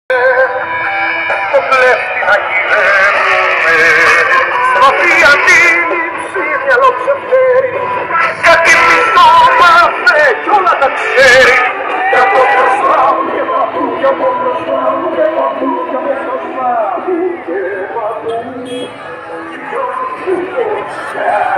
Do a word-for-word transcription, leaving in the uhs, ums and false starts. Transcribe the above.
Το κλέφτη να γυρεύουμε, στροφή αντίληψη, μυαλό ξεφέρει, κάτι μισό μάθε κι όλα τα ξέρει. Και από μπροστά μου και παντού, και από μπροστά μου και παντού, και από μπροστά μου και παντού, και από μπροστά μου και παντού.